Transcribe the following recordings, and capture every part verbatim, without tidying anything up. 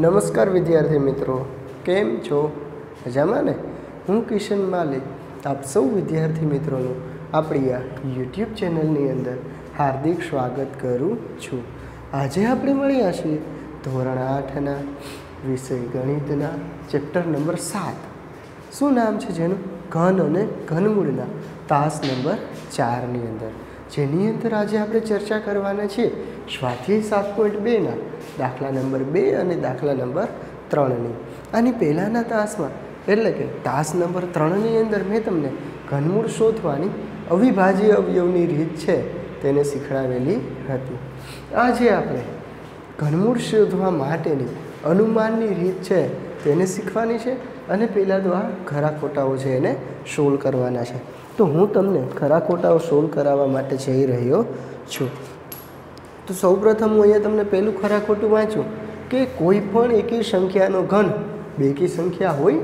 નમસ્કાર વિદ્યાર્થી મિત્રો, કેમ છો? મજામાં ને? હું કિશન માલિક આપ સૌ વિદ્યાર્થી મિત્રોનું આપણી આ યુટ્યુબ ચેનલની અંદર હાર્દિક સ્વાગત કરું છું। આજે આપણે મળ્યા છીએ ધોરણ આઠના વિષય ગણિતના ચેપ્ટર નંબર સાત। શું નામ છે જેનું? ઘન અને ઘનમૂળના તાસ નંબર ચારની અંદર, જેની અંદર આજે આપણે ચર્ચા કરવાના છીએ સ્વાધ્યાય સાત પોઈન્ટ બેના દાખલા નંબર બે અને દાખલા નંબર ત્રણની। આની પહેલાંના તાસમાં એટલે કે તાસ નંબર ત્રણની અંદર મેં તમને ઘનમૂળ શોધવાની અવિભાજ્ય અવયવની રીત છે તેને શીખવાડેલી હતી। આજે આપણે ઘનમૂળ શોધવા માટેની અનુમાનની રીત છે તેને શીખવાની છે અને પહેલાં તો આ ખરા ખોટાઓ છે એને સોલ્વ કરવાના છે। તો હું તમને ખરા ખોટાઓ સોલ્વ કરાવવા માટે જઈ રહ્યો છું। તો સૌપ્રથમ હું અહીંયા તમને પહેલું ખરા ખોટું વાંચું કે કોઈ પણ એકી સંખ્યાનો ઘન બેકી સંખ્યા હોય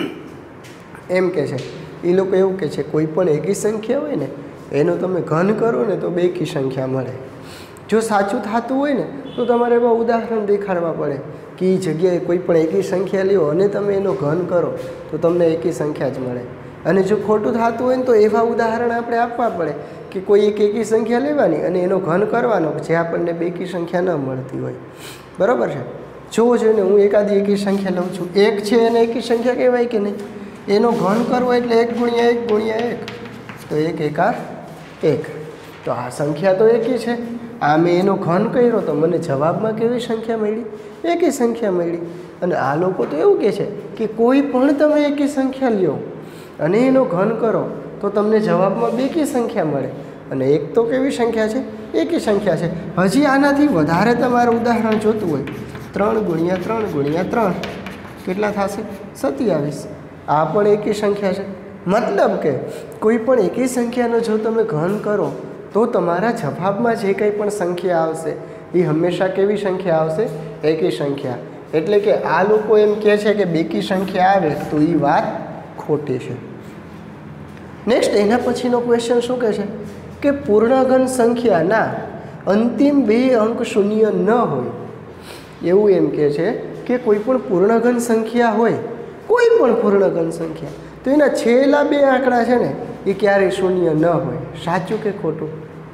એમ કહે છે। એ લોકો એવું કહે છે કોઈ પણ એકી સંખ્યા હોય ને એનો તમે ઘન કરો ને તો બેકી સંખ્યા મળે। જો સાચું થતું હોય ને તો તમારે એવા ઉદાહરણ દેખાડવા પડે કે એ જગ્યાએ કોઈ પણ એકી સંખ્યા લ્યો અને તમે એનો ઘન કરો તો તમને એકી સંખ્યા જ મળે। અને જો ખોટું થતું હોય ને તો એવા ઉદાહરણ આપણે આપવા પડે કે કોઈ એક એકી સંખ્યા લેવાની અને એનો ઘન કરવાનો જે આપણને બેકી સંખ્યા ન મળતી હોય। બરાબર છે? જોવો જોઈને હું એકાદી એકી સંખ્યા લઉં છું, એક છે એને એકી સંખ્યા કહેવાય કે નહીં? એનો ઘન કરવો એટલે એક ગુણ્યા એક ગુણ્યા એક, તો એક એકા એક, તો આ સંખ્યા તો એકી છે। આ મેં એનો ઘન કર્યો તો મને જવાબમાં કેવી સંખ્યા મળી? એકી સંખ્યા મળી। અને આ લોકો તો એવું કહે છે કે કોઈ પણ તમે એકી સંખ્યા લ્યો અને એનો ઘન કરો તો તમને જવાબમાં બેકી સંખ્યા મળે। અને એક તો કેવી સંખ્યા છે? એકી સંખ્યા છે। હજી આનાથી વધારે તમારે ઉદાહરણ જોતું હોય, ત્રણ ગુણ્યા ત્રણ ગુણ્યા ત્રણ કેટલા થશે? સત્યાવીસ। આ પણ એકી સંખ્યા છે। મતલબ કે કોઈ પણ એકી સંખ્યાનો જો તમે ઘન કરો તો તમારા જવાબમાં જે કંઈ પણ સંખ્યા આવશે એ હંમેશા કેવી સંખ્યા આવશે? એકી સંખ્યા। એટલે કે આ લોકો એમ કહે છે કે બેકી સંખ્યા આવે તો એ વાત ખોટી છે। નેક્સ્ટ એના પછીનો ક્વેશ્ચન શું કહે છે કે પૂર્ણઘન સંખ્યાના અંતિમ બે અંક શૂન્ય ન હોય એવું એમ કહે છે કે કોઈ પણ પૂર્ણઘન સંખ્યા હોય, કોઈ પણ પૂર્ણઘન સંખ્યા, તો એના છેલ્લા બે આંકડા છે ને એ ક્યારેય શૂન્ય ન હોય। સાચું કે ખોટું?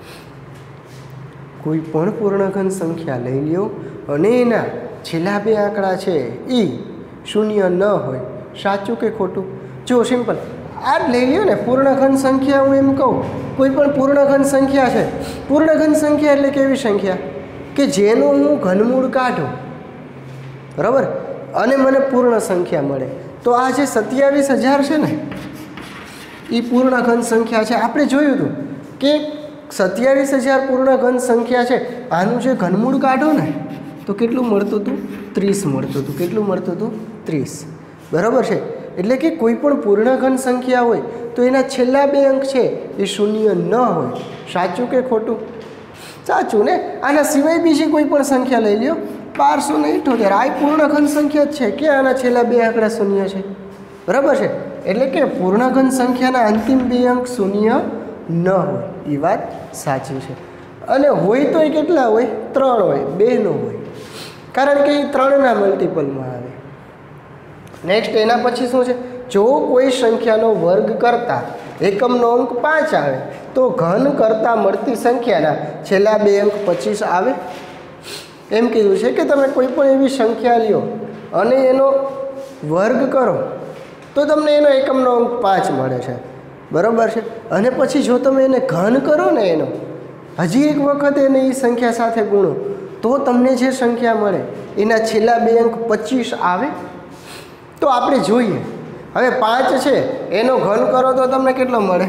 કોઈ પણ પૂર્ણઘન સંખ્યા લઈ લ્યો અને એના છેલ્લા બે આંકડા છે એ શૂન્ય ન હોય। સાચું કે ખોટું? જો સિમ્પલ આ જ લઈ લ્યો ને, પૂર્ણઘન સંખ્યા હું એમ કહું, કોઈ પણ પૂર્ણઘન સંખ્યા છે, પૂર્ણઘન સંખ્યા એટલે કેવી સંખ્યા કે જેનું હું ઘનમૂળ કાઢું, બરાબર, અને મને પૂર્ણ સંખ્યા મળે। તો આ જે સત્યાવીસ હજાર છે ને એ પૂર્ણઘન સંખ્યા છે। આપણે જોયું હતું કે સત્યાવીસ હજાર પૂર્ણઘન સંખ્યા છે, આનું જે ઘનમૂળ કાઢો ને તો કેટલું મળતું હતું? ત્રીસ મળતું હતું। કેટલું મળતું હતું? ત્રીસ। બરાબર છે? એટલે કે કોઈ પણ પૂર્ણઘન સંખ્યા હોય તો એના છેલ્લા બે અંક છે એ શૂન્ય ન હોય। સાચું કે ખોટું? સાચું ને? આના સિવાય બીજી કોઈ પણ સંખ્યા લઈ લ્યો, બારસો ને ઇઠ્ઠોતેર, આ પૂર્ણઘન સંખ્યા જ છે કે આના છેલ્લા બે આંકડા શૂન્ય છે। બરાબર છે? એટલે કે પૂર્ણઘન સંખ્યાના અંતિમ બે અંક શૂન્ય ન હોય એ વાત સાચી છે। અને હોય તો એ કેટલા હોય? ત્રણ હોય, બે ન હોય, કારણ કે એ ત્રણના મલ્ટિપલમાં આવે। નેક્સ્ટ એના પછી શું છે? જો કોઈ સંખ્યાનો વર્ગ કરતાં એકમનો અંક પાંચ આવે તો ઘન કરતાં મળતી સંખ્યાના છેલ્લા બે અંક પચીસ આવે। એમ કીધું છે કે તમે કોઈ પણ એવી સંખ્યા લ્યો અને એનો વર્ગ કરો તો તમને એનો એકમનો અંક પાંચ મળે છે। બરાબર છે? અને પછી જો તમે એને ઘન કરો ને એનો હજી એક વખત એને એ સંખ્યા સાથે ગુણો તો તમને જે સંખ્યા મળે એના છેલ્લા બે અંક પચીસ આવે। તો આપણે જોઈએ, હવે પાંચ છે એનો ઘન કરો તો તમને કેટલો મળે?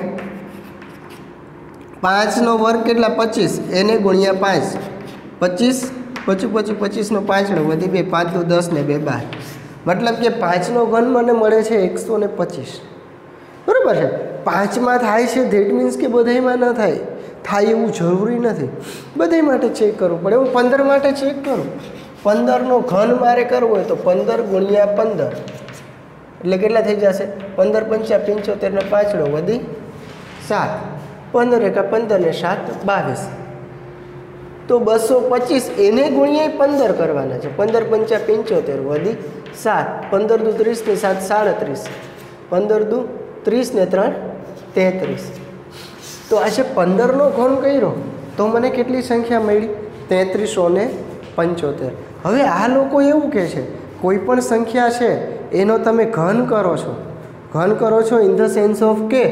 પાંચનો વર્ગ કેટલા? પચીસ, એને ગુણ્યા પાંચ, પચીસ, પચું પચું પચીસનો પાંચનો વધી બે, પાંચ દુ દસ ને બે બાર, મતલબ કે પાંચનો ઘન મને મળે છે એકસો ને પચીસ। બરાબર છે? પાંચમાં થાય છે ધેટ મીન્સ કે બધામાં ન થાય, થાય એવું જરૂરી નથી, બધા માટે ચેક કરવું પડે। હું પંદર માટે ચેક કરું, પંદરનો ઘન મારે કરવો હોય તો પંદર ગુણ્યા પંદર એટલે કેટલા થઈ જશે? પંદર પંચા પંચોતેરનો પાંચડો વધી સાત, પંદર એકા પંદર ને સાત બાવીસ, तो बसो पच्चीस एने गुणिया पंदर करवाना है। पंदर पंचा पंचोतेर वधी सात, पंदर दू त्रीस ने सात साड़ीस, पंदर दू त्रीस ने त्रण तेतरीस। तो आज पंदर नो घन कर्यो तो मैंने केटली संख्या मळी तेतरीसो ने पंचोतेर। हवे आ लोको एवुं कहे छे कोईपण संख्या छे एनो तमे घन करो छो, घन करो छो इन ध सेन्स ऑफ के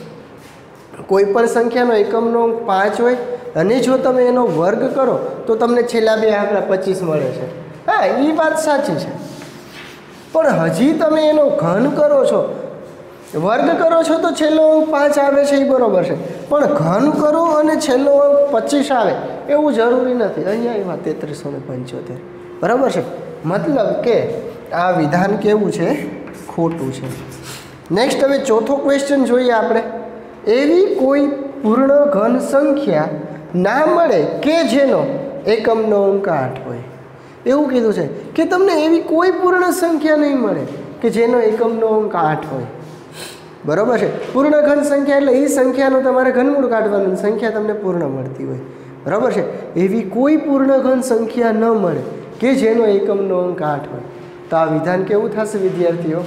कोईपण संख्यानो एकमनो अंक पांच होय अने जो तमे एनो वर्ग करो तो तमने छेल्ला बे आंकड़ा पच्चीस मळे छे। हाँ, ई बात साची छे, पण हजी तमे एनो घन करो छो, वर्ग करो छो तो छेल्लो अंक पांच आवे छे ई बरोबर छे, पण घन करो अने छेल्लो अंक पच्चीस आवे एवुं जरूरी नथी। अहींया एवा तेतरीसो ने पंचोतेर बराबर छे। मतलब के आ विधान केवुं छे खोटुं छे। नेक्स्ट हवे चौथो क्वेश्चन जोईए आपणे। एवी कोई पूर्ण घन संख्या ना मळे के जेनो एकमनो अंक आठ होय। एवुं कीधुं छे के तमने एवी कोई पूर्ण संख्या नहीं मळे के जेनो एकमनो अंक आठ होय। बराबर है। पूर्ण घन संख्या एटले ई संख्यानो तमारे घनमूळ काढवानुं, संख्या तमने पूर्ण मळती होय। बराबर है। एवी कोई पूर्ण घन संख्या न मळे के जेनो एकमनो अंक आठ होय। तो आ विधान केवुं थशे विद्यार्थीओ?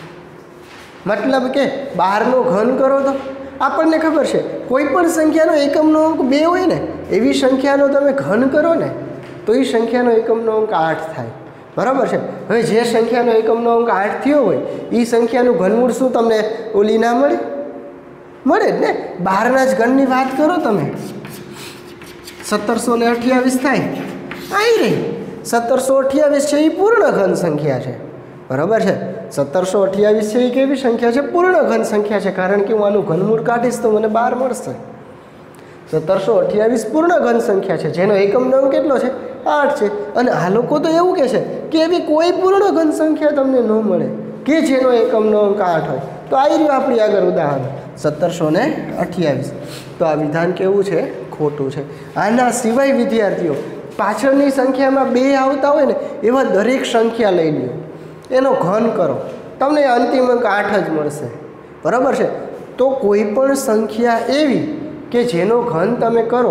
मतलब के बारनो घन करो तो आपने खबर है कोईपण संख्यानो एकमनो अंक बे होय ने एवी संख्यानो तमे घन करो ने तो ई संख्यानो एकमनो अंक आठ थाय। बराबर है। हवे जे संख्यानो एकमनो अंक आठ थयो होय ई संख्यानुं घनमूळ शुं तमने ओली ना मळे? मळे ज ने। बारना ज घननी वात करो तमे, सत्तरसो ने अठावीस थाय, आई रही सत्तरसो अठावीस छे ई पूर्ण घन संख्या छे। बराबर है। सत्तरसो अठावीस छे ई केवी संख्या छे? पूर्ण घन संख्या छे, कारण के हूँ आनुं घनमूळ काढीश तो मने बार मळशे। सत्तरसो अठावीस पूर्ण घन संख्या है जेनो एकमनो अंक केटलो छे? आठ छे। अने आ लोको तो एवुं कहे छे के एवी कोई पूर्ण घन संख्या तमने न मळे के जेनो एकमनो अंक आठ होय। तो आई रह्युं आपणी आगळ उदाहरण सत्तरसो ने अठावीस। तो आ विधान केवुं छे? खोटुं छे। आना सिवाय विद्यार्थीओ पाछळनी संख्यामां बे आवता होय ने एवा दरेक संख्या लई ल्यो, एनो घन करो, तमने अंतिम अंक आठ ज मळशे। बराबर है। तो कोईपण संख्या एवी के जेनो घन तमे करो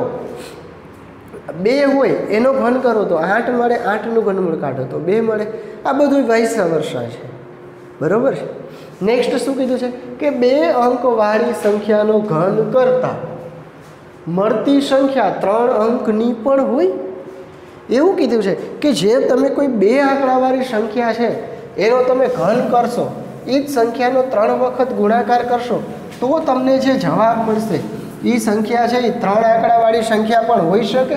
बे होय एनो घन करो तो आठ मळे, आठनुं घनमूळ काढो तो बे मळे। आ बधुं वाइस वर्षा छे। बराबर है। नेक्स्ट शुं कीधुं छे के बे अंकवाળી संख्यानो घन करता मळती संख्या त्रण अंकनी पण होय। एवुं कीधुं छे के जे तमे कोई बे आंकड़ावाળી संख्या छे एनो तमे घन करशो, ई ज संख्यानो त्रण वखत गुणाकार करशो तो तमने जे जवाब मळशे ई संख्या है त्रण आंकड़ावाળી संख्या पण होई शके?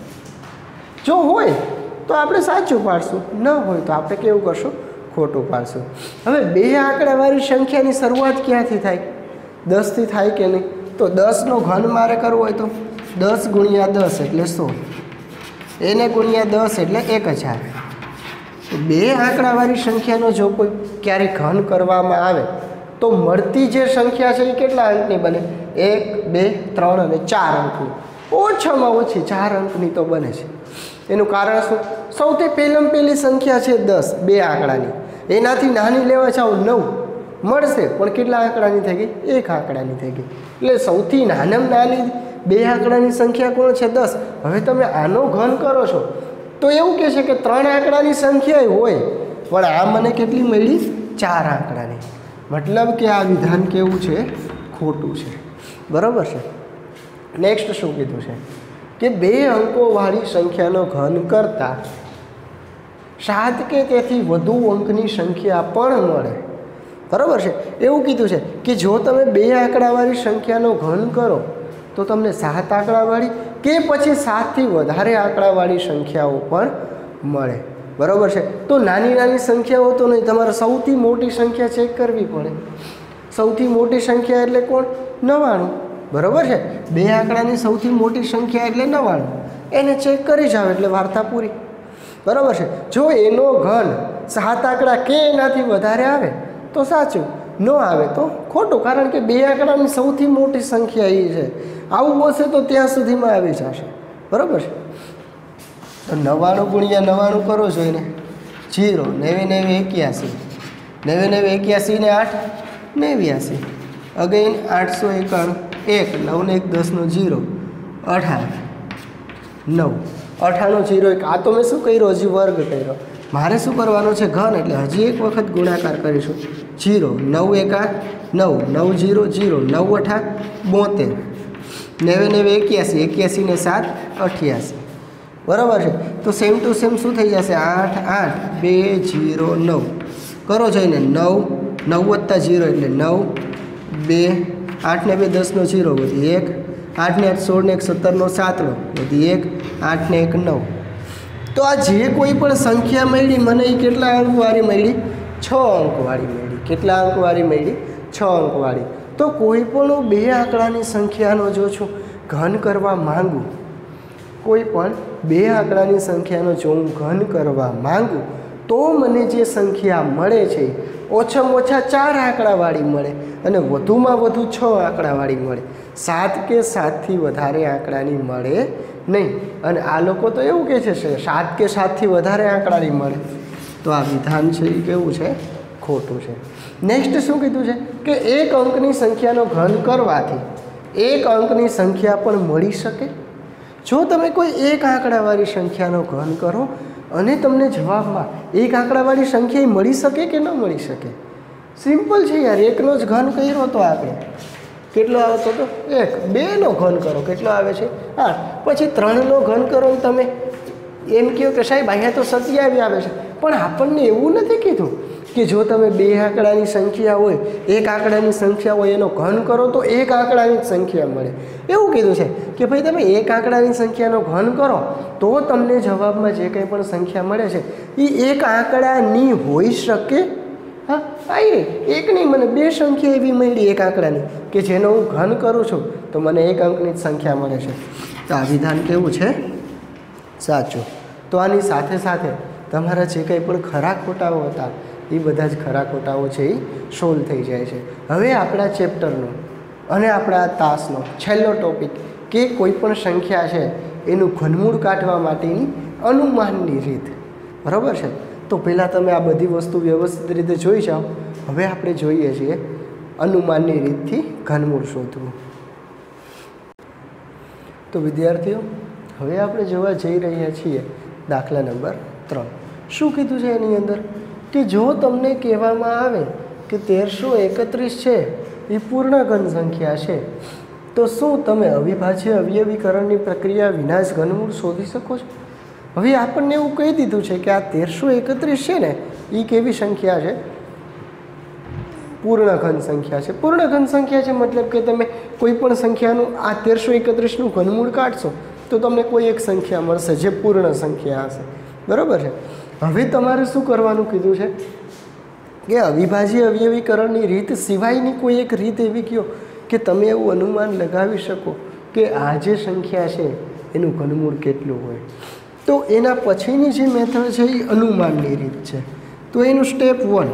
जो होय तो आपणे साचुं पाडशुं, न होय तो आपणे केवुं करशुं? खोटुं पाडशुं। हवे बे आंकड़ावाળી संख्यानी शरूआत क्यांथी थाय? दस थी थाय के नहीं? तो दस नो घन मारे करवो होय तो दस गुणिया दस एटले सौ, एने गुणिया दस एटले एक हज़ार। बे आंकड़ावाળી संख्यानो जो कोई क्यारे घन करवामां आवे तो मळती जे संख्या है ये केटला अंकनी बने? एक बे त्रण अने चार अंकनी, ओछामां ओછી चार अंकनी तो बने छे। एनुं कारण शुं? सौथी पहेलामां पहेली संख्या है दस बे आंकड़ानी, एनाथी नानी लेवा जाओ नौ मळशे पण केटला आंकड़ानी थई गई? एक आंकड़ानी थई गई। एटले सौथी नानामां नानी बे आंकड़ानी संख्या कोण छे? दस। हवे तमे आनो घन करो छो तो एवुं कहे छे के त्रण आंकड़ानी संख्या होय पण आ मने केटली मळी? चार आंकड़ानी। मतलब के आ विधान केवुं छे? खोटुं छे। बराबर है। नेक्स्ट शुं कीधुं छे के बे अंकोवाળી संख्यानो घन करता सात के तेथी वधु अंकनी संख्या पण मळे। बराबर है। एवुं कीधुं छे कि जो तमे बे आंकड़ावाળી संख्यानो घन करो तो तमने सात आंकड़ावाળી के पछी सात थी वधारे आंकड़ावाળી संख्याओ पण मळे। बराबर है। तो नानी नानी संख्याओ तो नहीं, तमारे सौथी मोटी संख्या चेक करवी पड़े। सौथी मोटी संख्या एटले कोण? नवाणु। बराबर है। बे आंकड़ानी सौथी मोटी संख्या एटले नवाणु, एने चेक करी जाओ एटले वार्ता पूरी। बराबर है। जो एनो घन सात आंकड़ा के एनाथी वधारे आवे तो साचुं, न आवे तो खोटुं, कारण के बे आंकड़ानी सौथी मोटी संख्या ई छे। आवुं हशे तो त्यां सुधीमां आवी जशे। बराबर है। तो नवाणु गुणिया नवाणु करो जो ने जीरो, नेवी नेवी एक्यासी, नेवी नेवी एक्यासी ने आठ नेव्यासी, अगेन आठ सौ एकाणु एक, नौ ने एक दस नो जीरो, अठार, नौ अठाणु जीरो एक आ तो मैं शू कर्यो हजी वर्ग कर्यो मारे शू करवानो छे घन एटले हजी एक वखत गुणाकार करीशुं जीरो नौ एका नौ नौ जीरो जीरो नौ अठा बोतेर नेवे नेवे एक्यासी एक्यासी ने सात अठ्यासी बराबर है। तो सेम टू सेम शू थई जशे आठ आठ बे जीरो नौ करो जईने नौ नौ वत्ता जीरो एटले नौ बे आठ ने बे दस नो जीरो वधी एक आठ ने एक सोल ने एक सत्तर नो सात नो वधी एक आठ ने एक नौ। तो आ जे कोई पण संख्या मळी मने ई केटला अंकवाળી मळी छ अंकवाળી मळी केटला अंकवाળી मळी छ अंकवाળી। तो कोई पण बे आंकड़ानी संख्यानो जो छूं घन करवा मांगू कोई पण बे आंकड़ानी संख्यानो जो हूँ घन करवा मांगू तो मने जे संख्या मळे छे ओछामां ओछा चार आंकड़ावाળી मळे अने वधुमां वधु छ आंकड़ावाળી मळे सात के सात थी वधारे आंकड़ानी मळे नहीं। अने आ लोको तो एवुं कहे छे सात के सात थी वधारे आंकड़ानी मळे तो आ विधान छे ई केवुं छे खोटुं छे। नेक्स्ट शुं कीधुं छे के एक अंकनी संख्यानो घन करवाथी एक अंकनी संख्या पण मळी शके। जो तमे कोई एक आंकड़ावाળી संख्यानो घन करो अने तमने जवाबमां एक आंकड़ावाળી संख्या मळी शके के न मळी शके। सिम्पल छे यार एकनो ज घन कर्यो तो आपणे केटलो आवतो तो एक बे नो घन करो केटलो आवे छे आठ पछी त्रण नो घन करो ने तमे एम कहो के साहेब अहींया तो सत्यावी आवे छे पण आपणने एवुं नथी कीधुं कि जो तमे बे आंकड़ानी संख्या होय एक आंकड़ानी संख्या होय एनो घन करो तो एक आंकड़ानी संख्या मळे एवुं कीधुं छे कि भाई तमे एक आंकड़ानी संख्यानो घन करो तो तमने जवाबमां जे कंई पण संख्या मळे छे ई एक आंकड़ानी होई शके। हाँ आई एक नहीं मने बे संख्या एवी मळी एक आंकड़ानी कि जेनो हूँ घन करूँ छूँ तो मने एक अंकनी संख्या मळे छे। तो आ विधान केवुं छे साचुं। तो आनी साथे साथे तमारा जे कंई पण खरा खोटाओ हता ए बधा ज खरा खोटाओ छे ए सोल्व थई जाय छे। हवे आपणा चेप्टरनो अने आपणा तासनो छेल्लो टॉपिक के कोईपण संख्या छे एनुं घनमूळ काढवा माटेनी अनुमाननी રીત बराबर छे। तो पहला तमे आ बधी वस्तु व्यवस्थित रीते जोई जाओ। हवे आपणे जोईए छीए अनुमाननी રીતथी घनमूळ शोधवुं। तो विद्यार्थीओ हवे आपणे जोवा जई रह्या छीए दाखला नंबर त्रण। शुं कीधुं छे एनी अंदर कि जो तमने कहेवामां आवे कि तेरसो एकत्रीस छे ए पूर्ण घन संख्या छे तो शुं तमे अविभाज्य अवयवीकरणनी प्रक्रिया विना ज घनमूळ शोधी शको छो। हवे आपणने एवुं कही दीधुं छे कि आ तेरसो एकत्रीस छे ने ए केवी संख्या छे पूर्ण घन संख्या छे। पूर्ण घन संख्या छे मतलब कि तमे कोईपण संख्यानुं आ तेरसो एकत्रीसनुं घनमूळ काढशो तो तमने कोई एक संख्या मळशे जे पूर्ण संख्या हशे बराबर छे। हवे तमारे शुं करवानुं कीधुं छे कि अविभाज्य अवयवीकरणनी રીત सिवायनी कोई एक રીત एवी कहो कि तमे एवुं अनुमान लगावी शको कि आ जे संख्या छे एनुं घनमूळ केटलुं होय। तो एना पछीनी जे मेथड छे ए अनुमाननी રીત छे। तो एनुं स्टेप वन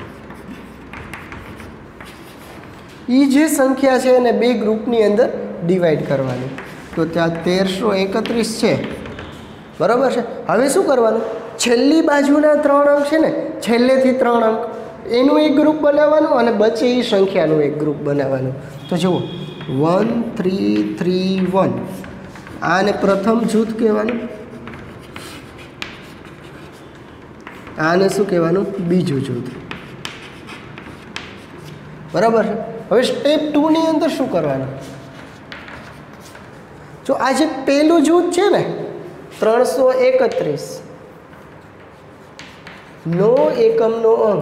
ई जे संख्या छे एने बे ग्रुपनी अंदर डिवाइड करवानी। तो त्यां तेरसो एकत्रीस छे बराबर छे। हवे शुं करवानुं छेल्ली बाजुना त्रण अंक छे ने छेल्लेथी त्रण अंक एनुं एक ग्रुप बनाववानुं अने बचे ई संख्यानुं एक ग्रुप बनाववानुं। तो जुओ वन थ्री थ्री वन आने प्रथम जूथ कहेवानुं आने शुं कहेवानुं बीजुं जूथ बराबर है। हवे स्टेप टू नी अंदर शुं करवानुं जो आ जे पहेलुं जूथ छे ने त्रणसो एकत्रीस नो एकमनो अंक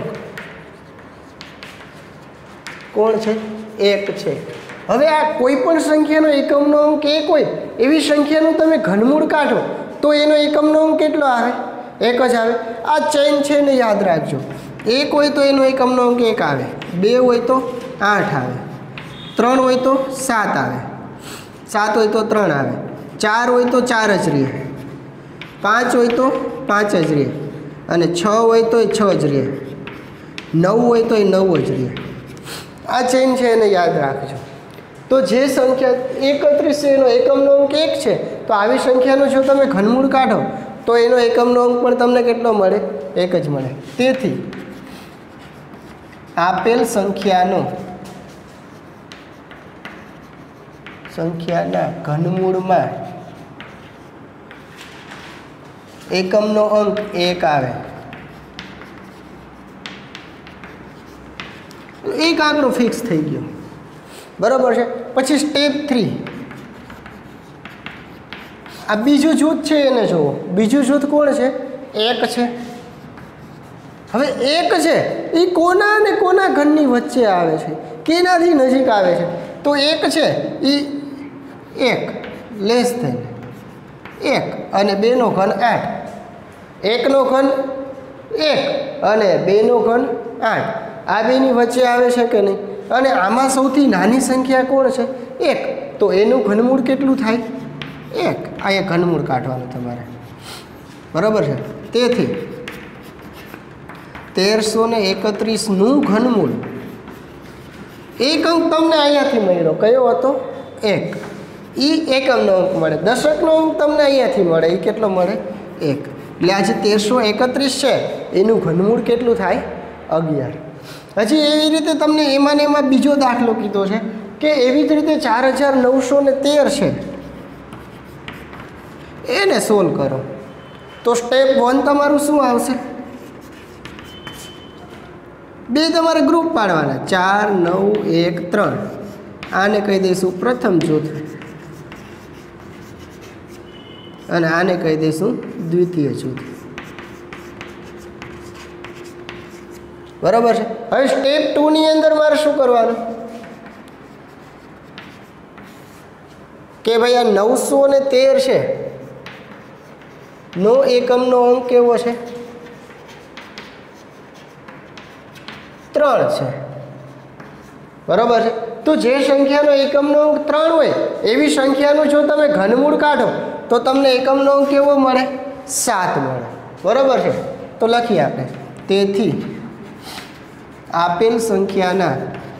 कोण छे एक छे। हवे आ कोईपण संख्यानो एकमनो अंक एक होय एवी संख्यानुं तमे घनमूळ काढो तो एनो एकमनो अंक केटलो आवे एक ज आवे। आ चेन छे ने याद राखजो एक होय तो एनो एकमनो अंक एक आवे बे होय तो आठ आवे त्रण होय तो सात आवे सात होय तो त्रण आवे चार होय तो चार ज रहे पांच होय तो पांच ज रहे अने छ होय तो छ ज रहे नौ होय तो नौ ज रहे। आ चेन छे एने याद राखजो। तो जे संख्या एकत्रीस छे एनो एकमनो अंक एक छे तो आवी संख्यानो जो तमे घनमूळ काढो तो एनो एकमनो अंक पण तमने केटलो मळे एक ज मळे। तेथी आपेल संख्यानो संख्याना घनमूळमां એકમનો અંક એક આવે, એક આંકડો ફિક્સ થઈ ગયો, બરાબર છે. પછી સ્ટેપ થ્રી, આ બીજું જૂથ છે એને જુઓ. બીજું જૂથ કોણ છે? એક છે. હવે એક છે એ કોના અને કોના ઘનની વચ્ચે આવે છે, કેનાથી નજીક આવે છે? તો એક છે એ એક લેસ થઈને એક અને બેનો ઘન આઠ, એકનો ઘન એક અને બેનો ઘન આઠ, આ બેની વચ્ચે આવે છે કે નહીં? અને આમાં સૌથી નાની સંખ્યા કોણ છે? એક. તો એનું ઘનમૂળ કેટલું થાય? એક. આ એક ઘનમૂળ કાઢવાનું તમારે, બરાબર છે. તેથી તેરસો ને એકત્રીસનું ઘનમૂળ, એક અંક તમને અહીંયાથી મળ્યો, કયો હતો? એક. એ એકમનો અંક મળે. દશકનો અંક તમને અહીંયાથી મળે, એ કેટલો મળે? એક. એટલે આજે તેરસો એકત્રીસ છે એનું ઘનમૂળ કેટલું થાય? અગિયાર. હજી એવી રીતે તમને એમાં ને એમાં બીજો દાખલો કીધો છે કે એવી જ રીતે ચાર હજાર નવસો ને તેર છે, એને સોલ્વ કરો. તો સ્ટેપ વન તમારું શું આવશે? બે તમારે ગ્રુપ પાડવાના, ચાર નવ એક ત્રણ. આને કહી દઈશું પ્રથમ જૂથ અને આને કહી દઈશું દ્વિતીય જૂથ, બરાબર છે. હવે સ્ટેપ ટુ ની અંદર મારે શું કરવાનું કે ભાઈ આ નવસો ને તેર છે, નો એકમનો અંક કેવો છે? ત્રણ છે, બરાબર છે. તો જે સંખ્યાનો એકમનો અંક ત્રણ હોય એવી સંખ્યાનું જો તમે ઘનમૂળ કાઢો તો તમને એકમનો અંક કેવો મળે? સાત મળે, બરાબર છે. તો લખીએ આપણે, તેથી આપેલ સંખ્યાના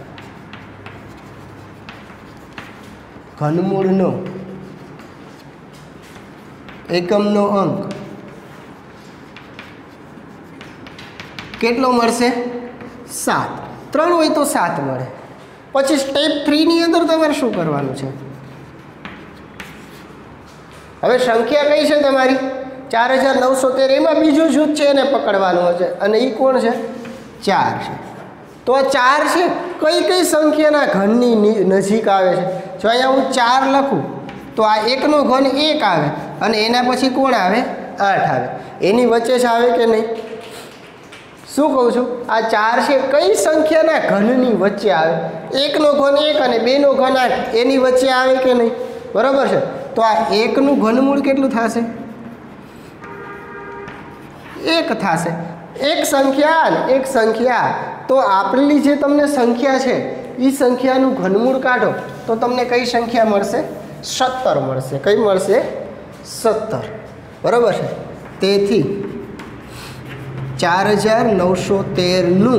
ઘનમૂળનો એકમનો અંક કેટલો મળશે? સાત. ત્રણ હોય તો સાત મળે. પછી સ્ટેપ થ્રીની અંદર તમારે શું કરવાનું છે? હવે સંખ્યા કઈ છે તમારી? ચાર હજાર નવસો તેર. એમાં બીજું જૂથ છે એને પકડવાનું છે અને એ કોણ છે? ચાર છે. તો આ ચાર છે કઈ કઈ સંખ્યાના ઘનની નજીક આવે છે? જો અહીંયા હું ચાર લખું તો આ એકનો ઘન એક આવે અને એના પછી કોણ આવે? આઠ આવે. એની વચ્ચે જ આવે કે નહીં? શું કહું છું? આ ચાર છે કઈ સંખ્યાના ઘનની વચ્ચે આવે? એકનો ઘન એક અને બેનો ઘન આઠ, એની વચ્ચે આવે કે નહીં? બરાબર છે. તો આ એકનું ઘનમૂળ કેટલું થશે? એક થશે. એક સંખ્યા અને એક સંખ્યા. તો આપેલી જે તમને સંખ્યા છે એ સંખ્યાનું ઘનમૂળ કાઢો તો તમને કઈ સંખ્યા મળશે? સત્તર મળશે. કઈ મળશે? સત્તર, બરાબર છે. તેથી ચાર હજાર નવસો તેરનું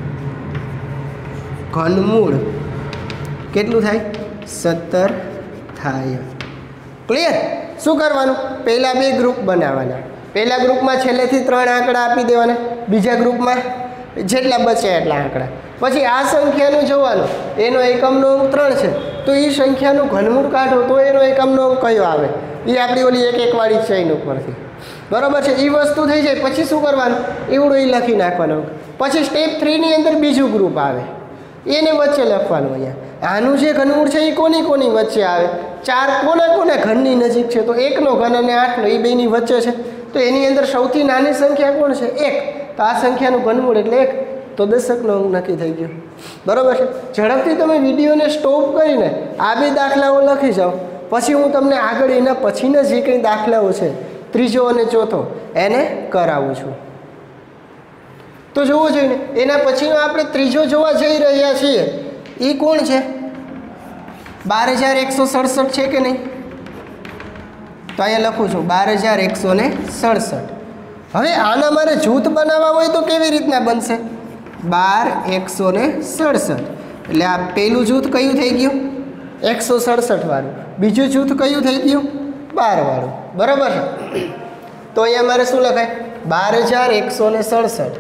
ઘનમૂળ કેટલું થાય? સત્તર થાય. ક્લિયર? શું કરવાનું? પહેલાં બે ગ્રુપ બનાવવાના. પહેલા ગ્રુપમાં છેલ્લેથી ત્રણ આંકડા આપી દેવાના, બીજા ગ્રુપમાં જેટલા બચે એટલા આંકડા. પછી આ સંખ્યાનું જોવાનું, એનો એકમનો અંક ત્રણ છે તો એ સંખ્યાનું ઘનમૂળ કાઢો તો એનો એકમનો અંક કયો આવે? એ આપણી ઓલી એક એકવાળી ચેઇન ઉપરથી, બરાબર છે. એ વસ્તુ થઈ જાય પછી શું કરવાનું? એવડું એ લખી નાખવાનું. પછી સ્ટેપ થ્રીની અંદર બીજું ગ્રુપ આવે, એને વચ્ચે લખવાનું. અહીંયા આનું જે ઘનમૂળ છે એ કોની કોની વચ્ચે આવે? ચાર કોના કોના ઘનની નજીક છે? તો એકનો ઘન અને આઠનો એ બેની વચ્ચે છે. તો એની અંદર સૌથી નાની સંખ્યા કોણ છે? એક. તો આ સંખ્યાનું ઘનમૂળ એટલે એક. તો દશકનો અંક નક્કી થઈ ગયો, બરાબર છે. ઝડપથી તમે વિડીયોને સ્ટોપ કરીને આ બે દાખલાઓ લખી જાઓ. પછી હું તમને આગળ એના પછીના જે કંઈ દાખલાઓ છે ત્રીજો અને ચોથો એને કરાવું છું. તો જોવું જોઈએ ને, એના પછીનો આપણે ત્રીજો જોવા જઈ રહ્યા છીએ. એ કોણ છે? બાર હજાર એકસો સડસઠ છે કે નહીં? તો અહીંયા લખું છું બાર હજાર એકસો ને સડસઠ. હવે આના મારે જૂથ બનાવવા હોય તો કેવી રીતના બનશે? બાર એકસો ને સડસઠ. એટલે આ પહેલું જૂથ કયું થઈ ગયું? એકસો સડસઠ વાળું. બીજું જૂથ કયું થઈ ગયું? બાર વાળું, બરાબર છે. તો અહીંયા મારે શું લખાય? બાર હજાર એકસો ને સડસઠ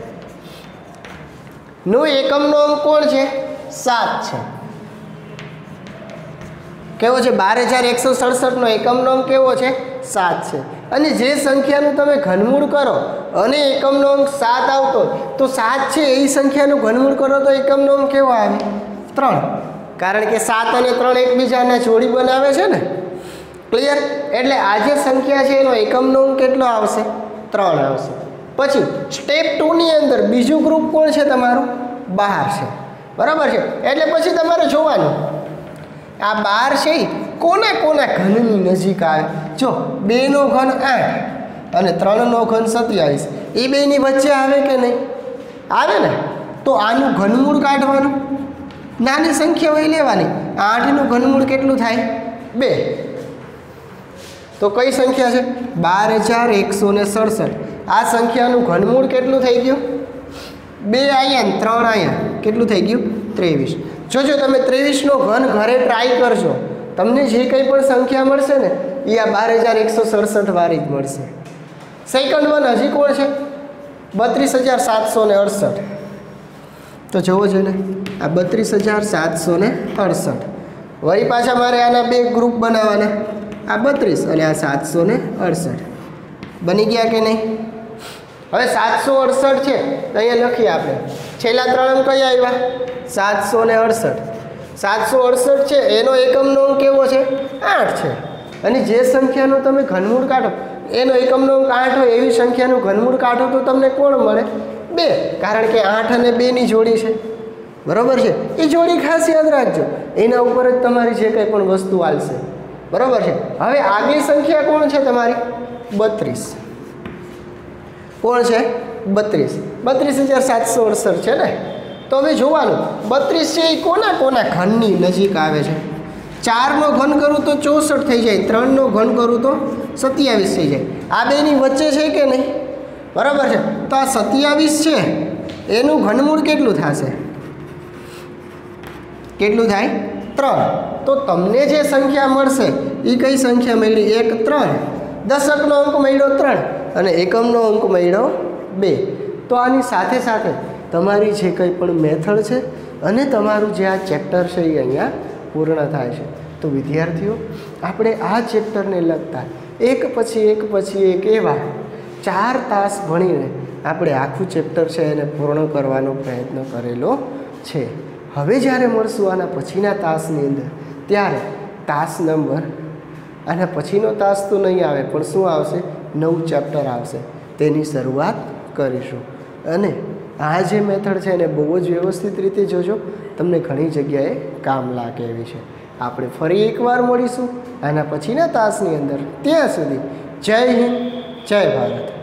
નું એકમનો અંક કોણ છે? સાત છે. કેવો છે? બાર હજાર એકસો સડસઠ નો એકમનો અંક કેવો છે? સાત છે. અને જે સંખ્યાનું તમે ઘનમૂળ કરો અને એકમનો અંક સાત આવતો તો સાત છે એ સંખ્યાનું ઘનમૂળ કરો તો એકમનો અંક કેવો આવે? ત્રણ. કારણ કે સાત અને ત્રણ એકબીજાને જોડી બનાવે છે ને. ક્લિયર? એટલે આ જે સંખ્યા છે એનો એકમનો અંક કેટલો આવશે? ત્રણ આવશે. પછી સ્ટેપ ટુની અંદર બીજું ગ્રુપ કોણ છે તમારું? બાર છે. બરાબર છે? એટલે પછી તમારે જોવાનું આ બાર છે કોના કોના ઘનની નજીક આવે. જો બેનો ઘન આઠ અને ત્રણનો ઘન સત્યાવીસ એ બેની વચ્ચે આવે કે નહીં? આવે ને. તો આનું ઘનમૂળ કાઢવાનું, નાની સંખ્યા હોય લેવાની. આઠનું ઘનમૂળ કેટલું થાય? બે. તો કઈ સંખ્યા છે? બાર હજાર એકસો ને સડસઠ. આ સંખ્યાનું ઘનમૂળ કેટલું થઈ ગયું? બે અહીંયા ને ત્રણ અહીંયા. કેટલું થઈ ગયું? ત્રેવીસ. જોજો તમે ત્રેવીસનો ઘન ઘરે ટ્રાય કરજો, તમને જે કંઈ પણ સંખ્યા મળશે ને એ આ બાર હજાર એકસો સડસઠ વાળી જ મળશે. સેકન્ડ વન હજી કોણ છે? બત્રીસ હજાર સાતસો ને અડસઠ. તો જોવો જોઈએ ને આ બત્રીસ હજાર સાતસો ને અડસઠ. વળી પાછા મારે આના બે ગ્રુપ બનાવવાના, આ બત્રીસ અને આ સાતસો ને અડસઠ. બની ગયા કે નહીં? હવે સાતસો અડસઠ છે તો અહીંયા લખીએ આપણે. છેલ્લા ત્રણ અંક કયા આવ્યા? સાતસો ને અડસઠ. સાતસો અડસઠ છે એનો એકમનો અંક કેવો છે? આઠ છે. અને જે સંખ્યાનું તમે ઘનમૂળ કાઢો એનો એકમનો અંક આઠ હોય એવી સંખ્યાનું ઘનમૂળ કાઢો તો તમને કોણ મળે? બે. કારણ કે આઠ અને બેની જોડી છે. બરાબર છે? એ જોડી ખાસ યાદ રાખજો, એના ઉપર જ તમારી જે કંઈ પણ વસ્તુ આવશે. બરાબર છે? હવે આગલી સંખ્યા કોણ છે તમારી? બત્રીસ. કોણ છે? બત્રીસ. બત્રીસ હજાર સાતસો અડસઠ છે ને. તો હવે જોવાનું બત્રીસ છે એ કોના કોના ઘનની નજીક આવે છે? ચારનો ઘન કરું તો ચોસઠ થઈ જાય, ત્રણનો ઘન કરું તો સત્યાવીસ થઈ જાય. આ બેની વચ્ચે છે કે નહીં? બરાબર છે? તો આ સત્યાવીસ છે એનું ઘનમૂળ કેટલું થશે? કેટલું થાય? ત્રણ. તો તમને જે સંખ્યા મળશે એ કઈ સંખ્યા મળી? એક ત્રણ. દશકનો અંક મળ્યો ત્રણ અને એકમનો અંક મળ્યો બે. તો આની સાથે સાથે તમારી જે કંઈ પણ મેથડ છે અને તમારું જે આ ચેપ્ટર છે એ અહીંયા પૂર્ણ થાય છે. તો વિદ્યાર્થીઓ આપણે આ ચેપ્ટરને લગતા એક પછી એક પછી એક એવા ચાર તાસ ભણીને આપણે આખું ચેપ્ટર છે એને પૂર્ણ કરવાનો પ્રયત્ન કરેલો છે. હવે જ્યારે મળશું આના પછીના તાસની અંદર ત્યારે તાસ નંબર આના પછીનો તાસ તો નહીં આવે પણ શું આવશે? નવું ચેપ્ટર આવશે, તેની શરૂઆત કરીશું. અને આ જે મેથડ છે એને બહુ જ વ્યવસ્થિત રીતે જોજો, તમને ઘણી જગ્યાએ કામ લાગે એવી છે. આપણે ફરી એકવાર મળીશું આના પછીના તાસની અંદર. ત્યાં સુધી જય હિન્દ, જય ભારત.